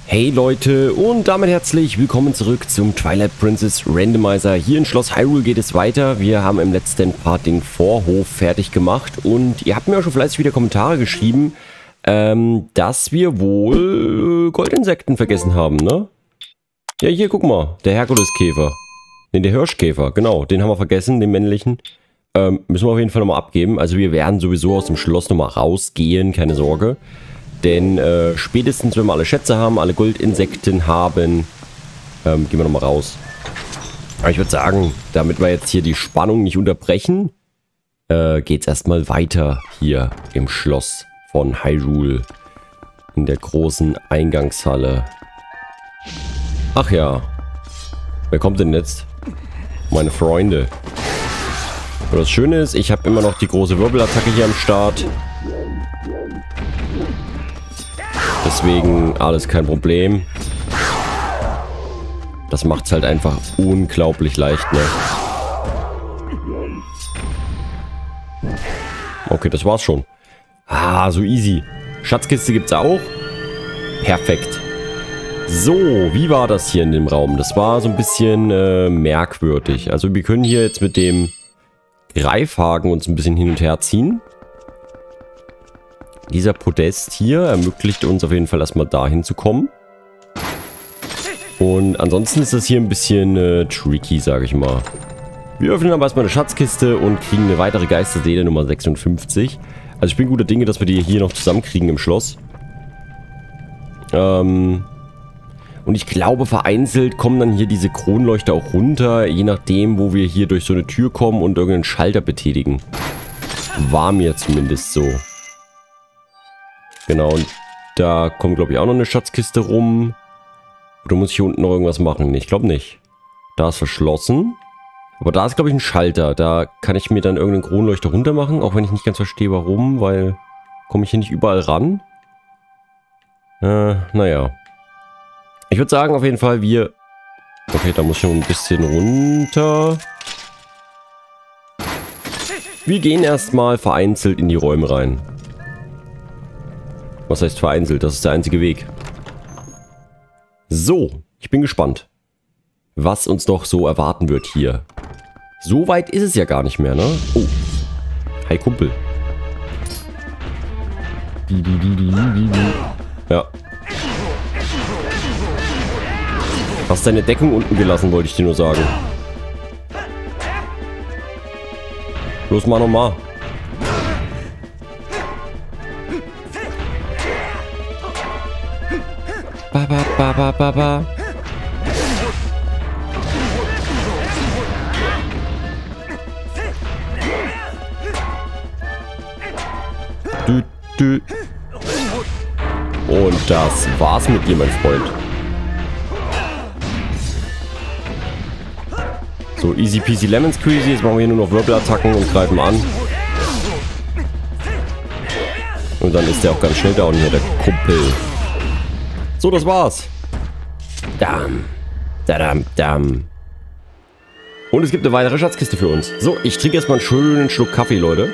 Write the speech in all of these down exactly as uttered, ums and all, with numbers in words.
Hey Leute und damit herzlich willkommen zurück zum Twilight Princess Randomizer. Hier in Schloss Hyrule geht es weiter. Wir haben im letzten Part den Vorhof fertig gemacht und ihr habt mir auch schon fleißig wieder Kommentare geschrieben, ähm, dass wir wohl Goldinsekten vergessen haben, ne? Ja, hier, guck mal, der Herkuleskäfer. Ne, der Hirschkäfer, genau, den haben wir vergessen, den männlichen. Ähm, müssen wir auf jeden Fall nochmal abgeben. Also wir werden sowieso aus dem Schloss nochmal rausgehen, keine Sorge. Denn äh, spätestens, wenn wir alle Schätze haben, alle Goldinsekten haben, ähm, gehen wir nochmal raus. Aber ich würde sagen, damit wir jetzt hier die Spannung nicht unterbrechen, äh, geht es erstmal weiter hier im Schloss von Hyrule. In der großen Eingangshalle. Ach ja. Wer kommt denn jetzt? Meine Freunde. Und das Schöne ist, ich habe immer noch die große Wirbelattacke hier am Start. Deswegen alles kein Problem. Das macht es halt einfach unglaublich leicht, ne? Okay, das war's schon. Ah, so easy. Schatzkiste gibt's auch. Perfekt. So, wie war das hier in dem Raum? Das war so ein bisschen äh, merkwürdig. Also wir können hier jetzt mit dem Greifhaken uns ein bisschen hin und her ziehen. Dieser Podest hier ermöglicht uns auf jeden Fall erstmal dahin zu kommen. Und ansonsten ist das hier ein bisschen äh, tricky, sage ich mal. Wir öffnen aber erstmal eine Schatzkiste und kriegen eine weitere Geisterseele Nummer sechsundfünfzig. Also ich bin guter Dinge, dass wir die hier noch zusammenkriegen im Schloss. Ähm... Und ich glaube, vereinzelt kommen dann hier diese Kronleuchter auch runter, je nachdem, wo wir hier durch so eine Tür kommen und irgendeinen Schalter betätigen. War mir zumindest so. Genau, und da kommt, glaube ich, auch noch eine Schatzkiste rum. Oder muss ich hier unten noch irgendwas machen? Nee, ich glaube nicht. Da ist verschlossen. Aber da ist, glaube ich, ein Schalter. Da kann ich mir dann irgendeinen Kronleuchter runter machen, auch wenn ich nicht ganz verstehe, warum, weil komme ich hier nicht überall ran. Äh, naja. Ich würde sagen, auf jeden Fall, wir... Okay, da muss ich noch ein bisschen runter. Wir gehen erstmal vereinzelt in die Räume rein. Was heißt vereinzelt? Das ist der einzige Weg. So, ich bin gespannt, was uns noch so erwarten wird hier. So weit ist es ja gar nicht mehr, ne? Oh. Hi, Kumpel. Ja. Hast deine Deckung unten gelassen, wollte ich dir nur sagen. Los, mal nochmal. Ba, ba, ba, ba, ba, ba. Dü, dü. Und das war's mit dir, mein Freund. So, easy peasy lemon squeezy. Jetzt machen wir hier nur noch Wirbelattacken und greifen an. Und dann ist der auch ganz schnell down hier, der Kumpel. So, das war's. Dam. Dadam, dam. Und es gibt eine weitere Schatzkiste für uns. So, ich trinke erstmal einen schönen Schluck Kaffee, Leute.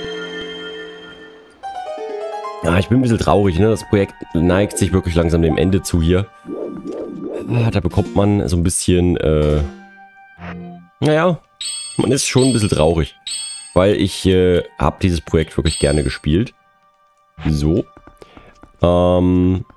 Ja, ich bin ein bisschen traurig, ne? Das Projekt neigt sich wirklich langsam dem Ende zu hier. Ah, da bekommt man so ein bisschen, äh... Naja, man ist schon ein bisschen traurig. Weil ich äh, habe dieses Projekt wirklich gerne gespielt. So. Ähm...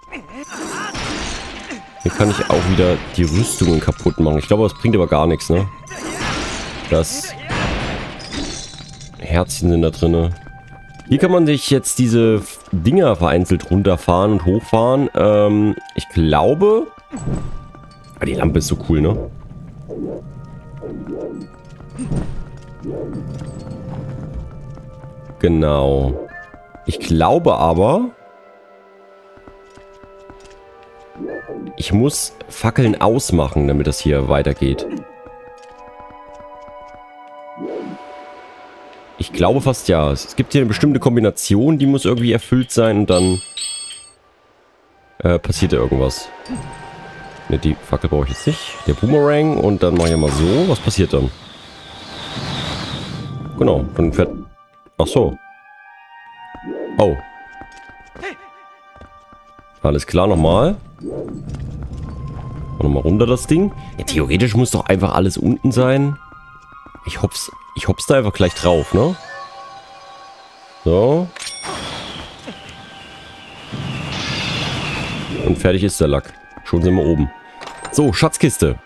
Hier kann ich auch wieder die Rüstungen kaputt machen. Ich glaube, das bringt aber gar nichts, ne? Das Herzchen sind da drin. Hier kann man sich jetzt diese Dinger vereinzelt runterfahren und hochfahren. Ähm, ich glaube... Ah, die Lampe ist so cool, ne? Genau. Ich glaube aber... Ich muss Fackeln ausmachen, damit das hier weitergeht. Ich glaube fast ja. Es gibt hier eine bestimmte Kombination, die muss irgendwie erfüllt sein und dann äh, passiert da irgendwas. Ne, die Fackel brauche ich jetzt nicht. Der Boomerang und dann mache ich mal so. Was passiert dann? Genau, dann fährt... Ach so. Oh. Alles klar, nochmal. Warte mal runter das Ding. Ja, theoretisch muss doch einfach alles unten sein. Ich hopp's, ich hopp's da einfach gleich drauf, ne? So. Und fertig ist der Lack. Schon sind wir oben. So, Schatzkiste.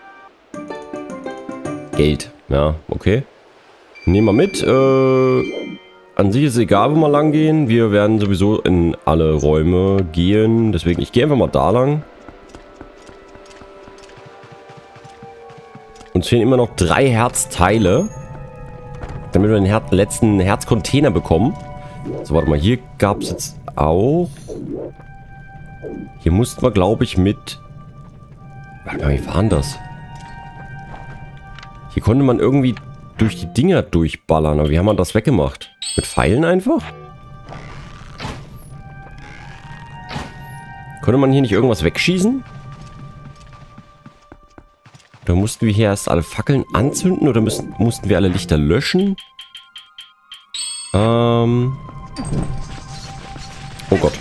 Geld. Ja, okay. Nehmen wir mit. Äh, an sich ist es egal, wo wir lang gehen. Wir werden sowieso in alle Räume gehen. Deswegen, ich gehe einfach mal da lang. Uns fehlen immer noch drei Herzteile. Damit wir den Her letzten Herzcontainer bekommen. So, warte mal. Hier gab es jetzt auch... Hier mussten wir, glaube ich, mit... Warte mal, wie war denn das? Hier konnte man irgendwie durch die Dinger durchballern. Aber wie haben wir das weggemacht? Mit Pfeilen einfach? Konnte man hier nicht irgendwas wegschießen? Oder mussten wir hier erst alle Fackeln anzünden? Oder müssen, mussten wir alle Lichter löschen? Ähm... Oh Gott.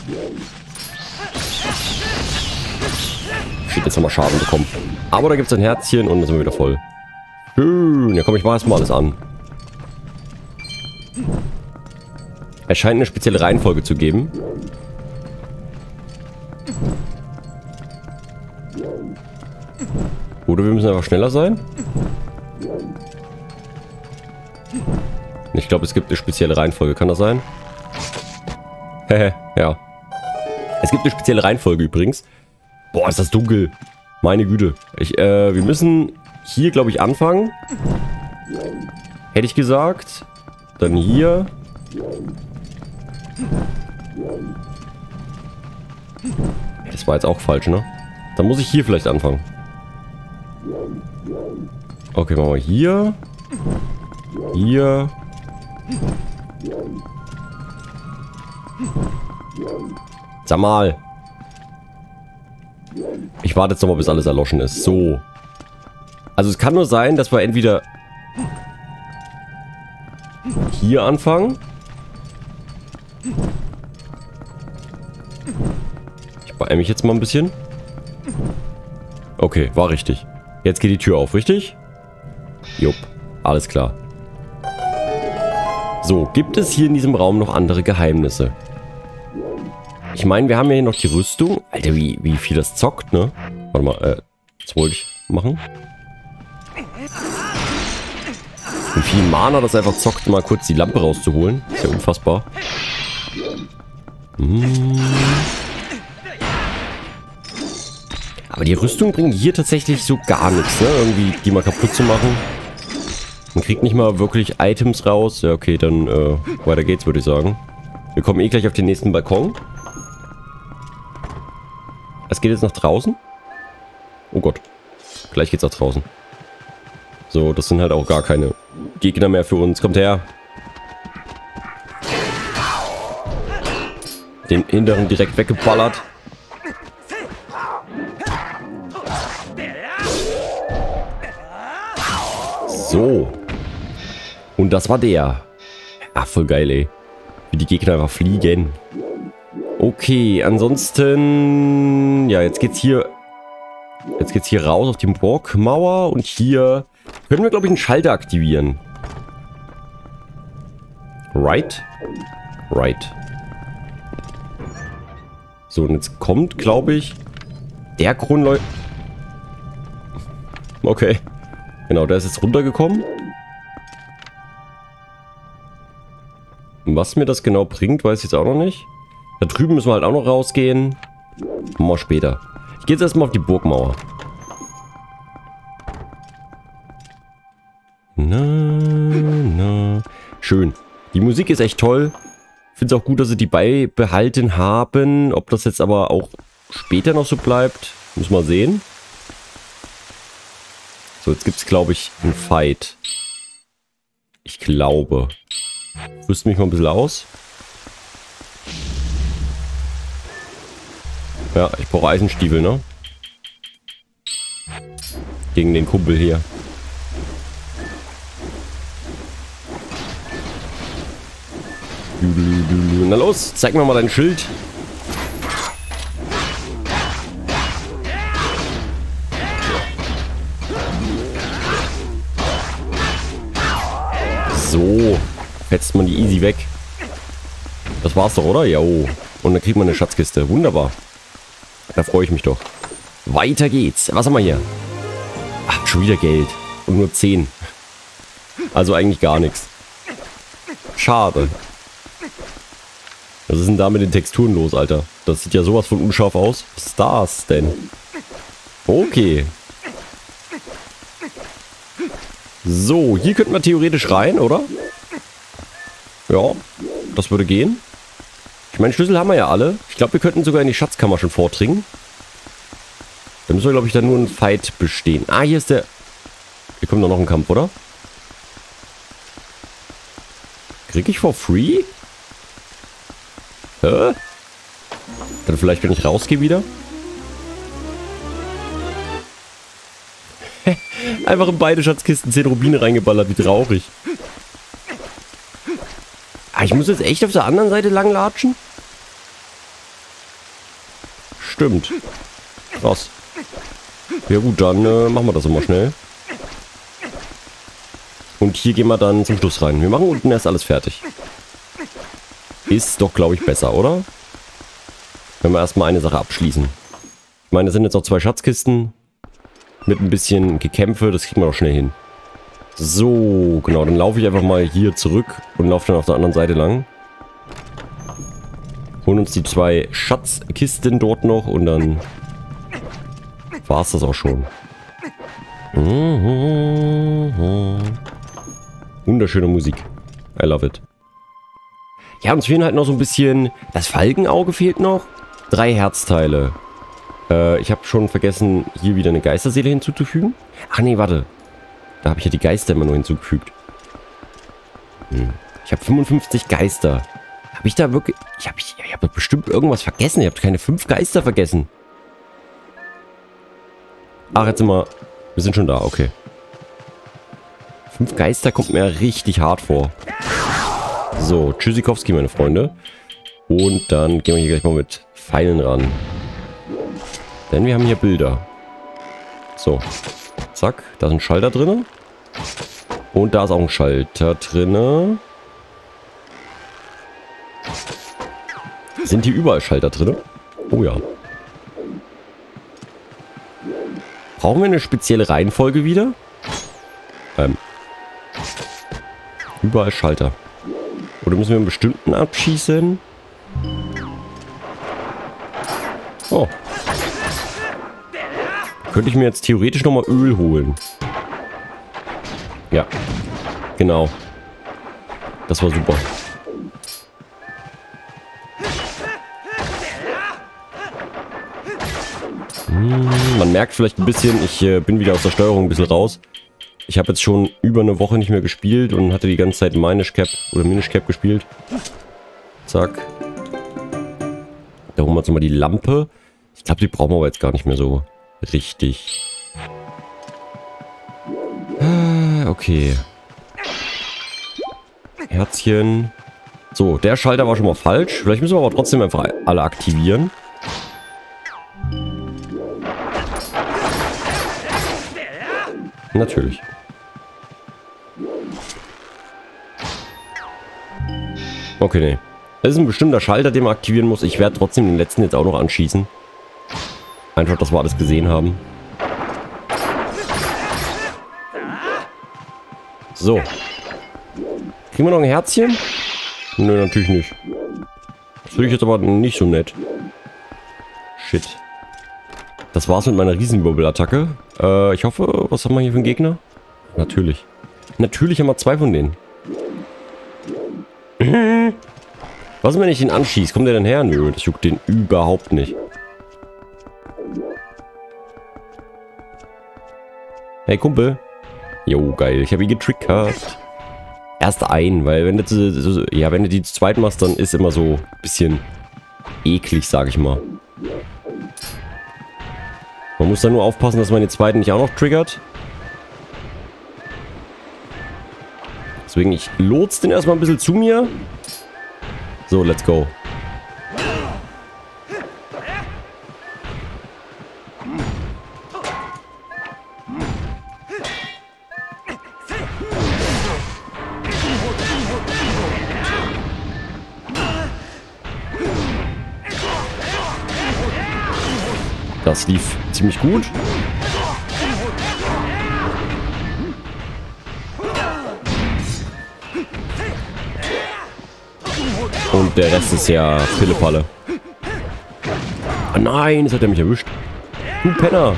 Ich jetzt nochmal Schaden bekommen. Aber da gibt es ein Herzchen und dann sind wir wieder voll. Schön. Ja komm, ich mache erstmal alles an. Es scheint eine spezielle Reihenfolge zu geben. Oder wir müssen einfach schneller sein. Ich glaube, es gibt eine spezielle Reihenfolge. Kann das sein? Hehe, ja. Es gibt eine spezielle Reihenfolge übrigens. Boah, ist das dunkel. Meine Güte. Ich, äh, wir müssen hier, glaube ich, anfangen. Hätte ich gesagt. Dann hier. Das war jetzt auch falsch, ne? Dann muss ich hier vielleicht anfangen. Okay, machen wir hier. Hier. Sag mal. Ich warte jetzt nochmal, bis alles erloschen ist. So. Also es kann nur sein, dass wir entweder hier anfangen. Ich beeile mich jetzt mal ein bisschen. Okay, war richtig. Jetzt geht die Tür auf, richtig? Jupp, alles klar. So, gibt es hier in diesem Raum noch andere Geheimnisse? Ich meine, wir haben ja hier noch die Rüstung. Alter, wie, wie viel das zockt, ne? Warte mal, äh, das wollte ich machen. Wie viel Mana das einfach zockt, mal kurz die Lampe rauszuholen. Ist ja unfassbar. Hm. Aber die Rüstung bringt hier tatsächlich so gar nichts, ne? Irgendwie die mal kaputt zu machen. Man kriegt nicht mal wirklich Items raus. Ja, okay, dann äh, weiter geht's, würde ich sagen. Wir kommen eh gleich auf den nächsten Balkon. Es geht jetzt nach draußen. Oh Gott. Gleich geht's nach draußen. So, das sind halt auch gar keine Gegner mehr für uns. Kommt her. Den hinteren direkt weggeballert. So. Und das war der. Ach, voll geil, ey. Wie die Gegner einfach fliegen. Okay, ansonsten... Ja, jetzt geht's hier... Jetzt geht's hier raus auf die Burgmauer. Und hier können wir, glaube ich, einen Schalter aktivieren. Right? Right. So, und jetzt kommt, glaube ich, der Kronleuchter... Okay. Genau, der ist jetzt runtergekommen. Was mir das genau bringt, weiß ich jetzt auch noch nicht. Da drüben müssen wir halt auch noch rausgehen. Machen wir später. Ich gehe jetzt erstmal auf die Burgmauer. Na, na. Schön. Die Musik ist echt toll. Ich finde es auch gut, dass sie die beibehalten haben. Ob das jetzt aber auch später noch so bleibt, muss man sehen. So, jetzt gibt es, glaube ich, einen Fight. Ich glaube. Ich rüste mich mal ein bisschen aus. Ja, ich brauche Eisenstiefel, ne? Gegen den Kumpel hier. Na los, zeig mir mal dein Schild. So. Fetzt man die easy weg. Das war's doch, oder? Ja. Und dann kriegt man eine Schatzkiste. Wunderbar. Da freue ich mich doch. Weiter geht's. Was haben wir hier? Ach, schon wieder Geld. Und nur zehn. Also eigentlich gar nichts. Schade. Was ist denn da mit den Texturen los, Alter? Das sieht ja sowas von unscharf aus. Was ist das denn? Okay. So, hier könnten wir theoretisch rein, oder? Ja, das würde gehen. Ich meine, Schlüssel haben wir ja alle. Ich glaube, wir könnten sogar in die Schatzkammer schon vordringen. Da müssen wir, glaube ich, dann nur einen Fight bestehen. Ah, hier ist der... Hier kommt doch noch ein Kampf, oder? Krieg ich for free? Hä? Dann vielleicht, wenn ich rausgehe wieder? Einfach in beide Schatzkisten zehn Rubine reingeballert. Wie traurig. Ah, ich muss jetzt echt auf der anderen Seite lang latschen? Stimmt. Krass. Ja gut, dann äh, machen wir das immer schnell. Und hier gehen wir dann zum Schluss rein. Wir machen unten erst alles fertig. Ist doch, glaube ich, besser, oder? Wenn wir erstmal eine Sache abschließen. Ich meine, das sind jetzt noch zwei Schatzkisten. Mit ein bisschen Gekämpfe, das kriegen wir doch schnell hin. So, genau, dann laufe ich einfach mal hier zurück und laufe dann auf der anderen Seite lang. Holen uns die zwei Schatzkisten dort noch und dann war es das auch schon. Wunderschöne Musik. I love it. Ja, uns fehlen halt noch so ein bisschen... Das Falkenauge fehlt noch. Drei Herzteile. Äh, ich habe schon vergessen, hier wieder eine Geisterseele hinzuzufügen. Ach nee, warte. Da habe ich ja die Geister immer nur hinzugefügt. Hm. Ich habe fünfundfünfzig Geister. Habe ich da wirklich... Ich habe ich, ich hab bestimmt irgendwas vergessen. Ich habe keine fünf Geister vergessen. Ach, jetzt sind wir... Wir sind schon da, okay. Fünf Geister kommt mir richtig hart vor. So, Tschüssikowski, meine Freunde. Und dann gehen wir hier gleich mal mit Pfeilen ran. Denn wir haben hier Bilder. So. Zack, da ist ein Schalter drin. Und da ist auch ein Schalter drin. Sind hier überall Schalter drin? Oh ja. Brauchen wir eine spezielle Reihenfolge wieder? Ähm. Überall Schalter. Oder müssen wir einen bestimmten abschießen? Oh. Könnte ich mir jetzt theoretisch nochmal Öl holen. Ja. Genau. Das war super. Hm, man merkt vielleicht ein bisschen, ich äh, bin wieder aus der Steuerung ein bisschen raus. Ich habe jetzt schon über eine Woche nicht mehr gespielt und hatte die ganze Zeit Minish Cap oder Minish Cap gespielt. Zack. Da holen wir uns mal die Lampe. Ich glaube, die brauchen wir aber jetzt gar nicht mehr so richtig. Okay. Herzchen. So, der Schalter war schon mal falsch. Vielleicht müssen wir aber trotzdem einfach alle aktivieren. Natürlich. Okay, nee. Das ist ein bestimmter Schalter, den man aktivieren muss. Ich werde trotzdem den letzten jetzt auch noch anschießen. Einfach, dass wir alles gesehen haben. So. Kriegen wir noch ein Herzchen? Nö, natürlich nicht. Das finde ich jetzt aber nicht so nett. Shit. Das war's mit meiner Riesenwirbelattacke. Äh, ich hoffe, was haben wir hier für einen Gegner? Natürlich. Natürlich haben wir zwei von denen. Was ist, wenn ich ihn anschieße? Kommt der denn her? Nö, das juckt den überhaupt nicht. Hey, Kumpel. Jo, geil. Ich habe ihn getriggert. Erst ein, weil wenn du, ja, wenn du die zu zweit machst, dann ist immer so ein bisschen eklig, sag ich mal. Man muss dann nur aufpassen, dass man den zweiten nicht auch noch triggert. Deswegen, ich lotse den erstmal ein bisschen zu mir. So, let's go. Das lief ziemlich gut. Und der Rest ist ja Pillepalle. Ah nein, jetzt hat er mich erwischt. Du Penner.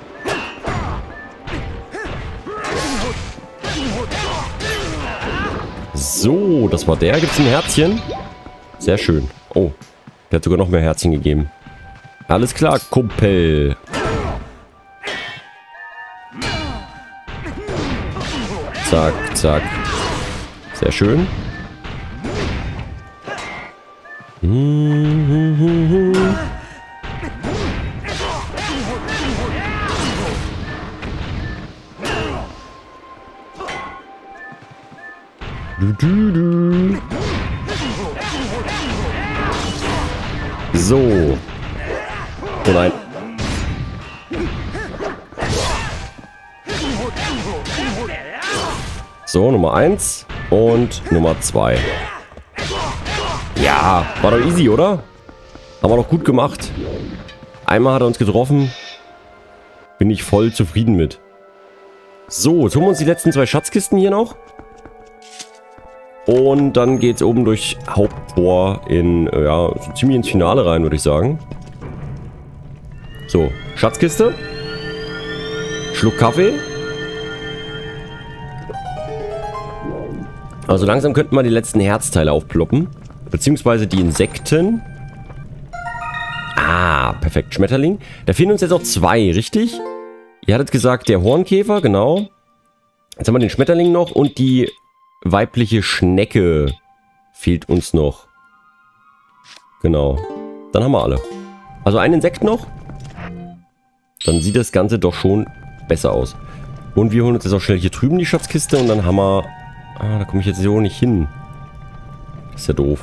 So, das war der. Gibt es ein Herzchen? Sehr schön. Oh, der hat sogar noch mehr Herzchen gegeben. Alles klar, Kumpel. Zack, zack. Sehr schön. Du, du, du. So. Oh nein. So, Nummer eins und Nummer zwei. Ja, war doch easy, oder? Haben wir doch gut gemacht. Einmal hat er uns getroffen. Bin ich voll zufrieden mit. So, jetzt holen wir uns die letzten zwei Schatzkisten hier noch. Und dann geht es oben durch Haupttor in, ja, so ziemlich ins Finale rein, würde ich sagen. So, Schatzkiste. Schluck Kaffee. Also langsam könnten wir die letzten Herzteile aufploppen. Beziehungsweise die Insekten. Ah, perfekt. Schmetterling. Da fehlen uns jetzt auch zwei, richtig? Ihr hattet gesagt, der Hornkäfer, genau. Jetzt haben wir den Schmetterling noch und die weibliche Schnecke fehlt uns noch. Genau. Dann haben wir alle. Also ein Insekt noch. Dann sieht das Ganze doch schon besser aus. Und wir holen uns jetzt auch schnell hier drüben die Schatzkiste und dann haben wir... Ah, da komme ich jetzt so nicht hin. Das ist ja doof.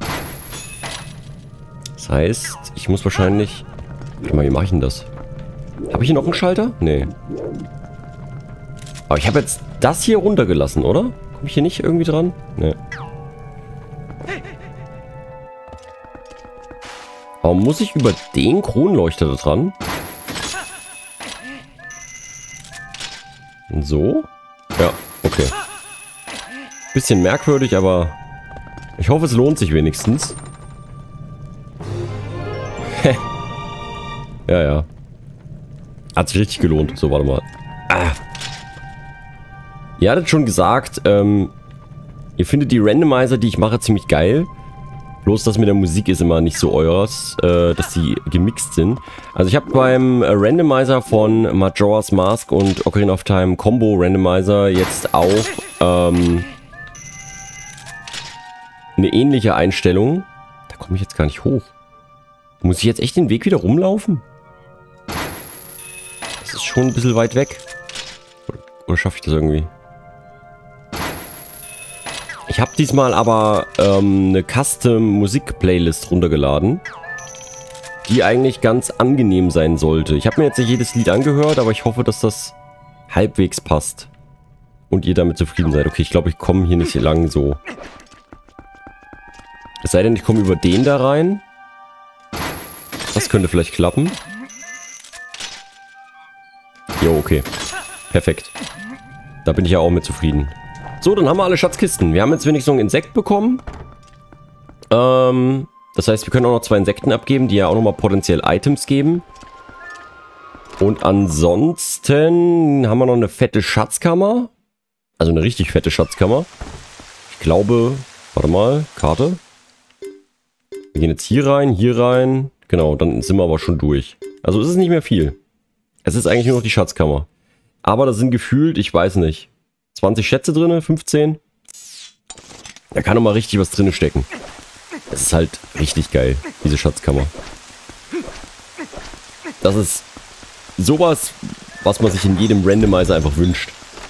Das heißt, ich muss wahrscheinlich... Warte mal, wie mache ich denn das? Habe ich hier noch einen Schalter? Nee. Aber ich habe jetzt das hier runtergelassen, oder? Komme ich hier nicht irgendwie dran? Nee. Warum muss ich über den Kronleuchter da dran? So? Ja, okay. Bisschen merkwürdig, aber ich hoffe, es lohnt sich wenigstens. Ja, ja. Hat sich richtig gelohnt. So, warte mal. Ah. Ihr hattet schon gesagt, ähm, ihr findet die Randomizer, die ich mache, ziemlich geil. Bloß das mit der Musik ist immer nicht so eures, äh, dass die gemixt sind. Also ich habe beim äh, Randomizer von Majora's Mask und Ocarina of Time Combo Randomizer jetzt auch ähm, eine ähnliche Einstellung. Da komme ich jetzt gar nicht hoch. Muss ich jetzt echt den Weg wieder rumlaufen? Das ist schon ein bisschen weit weg. Oder, oder schaffe ich das irgendwie? Ich habe diesmal aber ähm, eine Custom-Musik-Playlist runtergeladen, die eigentlich ganz angenehm sein sollte. Ich habe mir jetzt nicht jedes Lied angehört, aber ich hoffe, dass das halbwegs passt. Und ihr damit zufrieden seid. Okay, ich glaube, ich komme hier nicht lang so. Es sei denn, ich komme über den da rein. Das könnte vielleicht klappen. Jo, okay. Perfekt. Da bin ich ja auch mit zufrieden. So, dann haben wir alle Schatzkisten. Wir haben jetzt wenigstens noch ein Insekt bekommen. Ähm, das heißt, wir können auch noch zwei Insekten abgeben, die ja auch nochmal potenziell Items geben. Und ansonsten haben wir noch eine fette Schatzkammer. Also eine richtig fette Schatzkammer. Ich glaube, warte mal, Karte. Wir gehen jetzt hier rein, hier rein. Genau, dann sind wir aber schon durch. Also es ist nicht mehr viel. Es ist eigentlich nur noch die Schatzkammer. Aber da sind gefühlt, ich weiß nicht, zwanzig Schätze drin, fünfzehn. Da kann noch mal richtig was drin stecken. Das ist halt richtig geil, diese Schatzkammer. Das ist sowas, was man sich in jedem Randomizer einfach wünscht.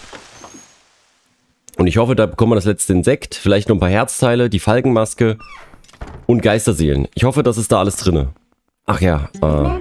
Und ich hoffe, da bekommen wir das letzte Insekt, vielleicht noch ein paar Herzteile, die Falkenmaske und Geisterseelen. Ich hoffe, das ist da alles drin. Ach ja, äh...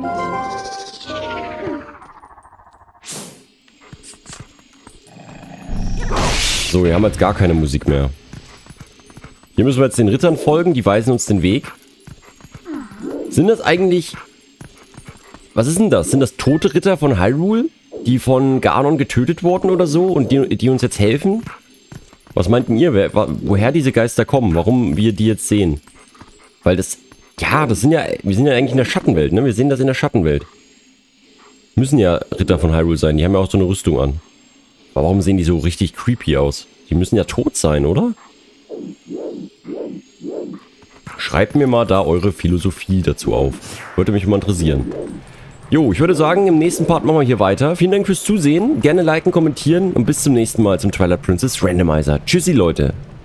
So, wir haben jetzt gar keine Musik mehr. Hier müssen wir jetzt den Rittern folgen, die weisen uns den Weg. Sind das eigentlich Was ist denn das? Sind das tote Ritter von Hyrule, die von Ganon getötet wurden oder so und die, die uns jetzt helfen? Was meinten ihr, wer, woher diese Geister kommen? Warum wir die jetzt sehen? Weil das... Ja, das sind ja... Wir sind ja eigentlich in der Schattenwelt, ne? Wir sehen das in der Schattenwelt. Müssen ja Ritter von Hyrule sein. Die haben ja auch so eine Rüstung an. Aber warum sehen die so richtig creepy aus? Die müssen ja tot sein, oder? Schreibt mir mal da eure Philosophie dazu auf. Würde mich mal interessieren. Jo, ich würde sagen, im nächsten Part machen wir hier weiter. Vielen Dank fürs Zusehen. Gerne liken, kommentieren und bis zum nächsten Mal zum Twilight Princess Randomizer. Tschüssi, Leute.